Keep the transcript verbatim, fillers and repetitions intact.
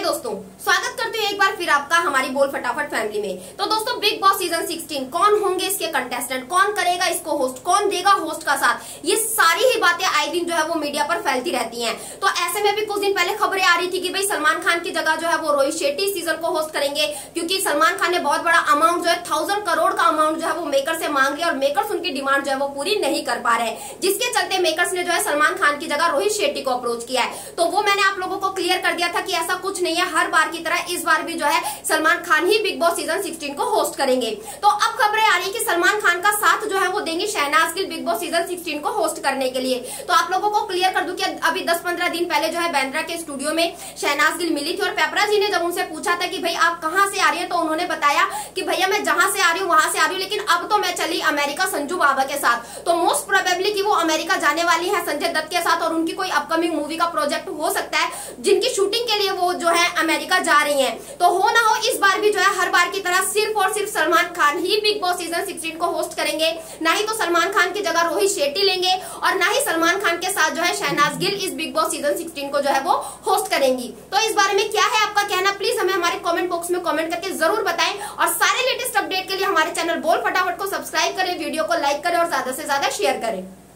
दोस्तों, स्वागत करते हैं एक बार फिर आपका हमारी बोल फटाफट फैमिली में। तो दोस्तों, बिग बॉस सीजन सोलह कौन होंगे इसके कंटेस्टेंट, कौन करेगा इसको होस्ट, कौन देगा होस्ट का साथ, ये सारी ही बातें आए दिन जो है वो मीडिया पर फैलती रहती हैं। तो ऐसे में भी कुछ दिन पहले खबरें आ रही थी कि भाई सलमान खान की जगह जो है वो रोहित शेट्टी सीजन को होस्ट करेंगे, क्योंकि सलमान खान ने बहुत बड़ा अमाउंट जो है थाउजेंड करोड़ का अमाउंट जो है वो मेकर से मांग लिया और मेकर्स उनकी डिमांड जो है वो पूरी नहीं कर पा रहे हैं, जिसके चलते मेकर्स ने जो है सलमान खान की जगह रोहित शेट्टी को अप्रोच किया है। तो वो मैंने आप लोगों को क्लियर कर दिया था कि ऐसा कुछ नहीं है, हर बार की तरह इस बार भी जो है सलमान खान ही बिग बॉस सीजन सोलह को होस्ट करेंगे। तो अब खबरें आ रही है कि सलमान खान का साथ जो है वो देंगे Shehnaaz Gill Bigg Boss season सोलह को होस्ट करने के लिए। तो आप लोगों को क्लियर कर दूं कि अभी दस पंद्रह दिन पहले जो है बांद्रा के स्टूडियो में शहनाज गिल मिली थी और पेपरा जी ने जब उनसे पूछा था कि भाई आप कहां से आ रही है, तो उन्होंने बताया कि भैया मैं जहां से आ रही हूँ वहां से आ रही हूँ, लेकिन अब तो मैं चली अमेरिका संजू बाबा के साथ। तो मोस्ट प्रोबेबली कि वो अमेरिका जाने वाली है संजय दत्त के साथ और उनकी कोई अपकमिंग मूवी का प्रोजेक्ट हो सकता है जिनकी शूटिंग के लिए वो जो है अमेरिका जा रही हैं। तो हो ना हो इस बार भी जो है हर बार की तरह सिर्फ और सिर्फ सलमान खान ही बिग बॉस सीजन सोलह को होस्ट करेंगे, ना ही तो सलमान खान की जगह रोहित शेट्टी लेंगे और ना ही सलमान खान के साथ जो है शहनाज गिल इस बिग बॉस सीजन सोलह को जो है वो होस्ट करेंगी। तो इस बारे में क्या है आपका कहना, प्लीज हमें हमारे कमेंट बॉक्स में कमेंट करके जरूर बताएं और सारे लेटेस्ट अपडेट के लिए हमारे चैनल बोल फटाफट को सब्सक्राइब करें, वीडियो को लाइक करें और ज्यादा से ज्यादा शेयर करें।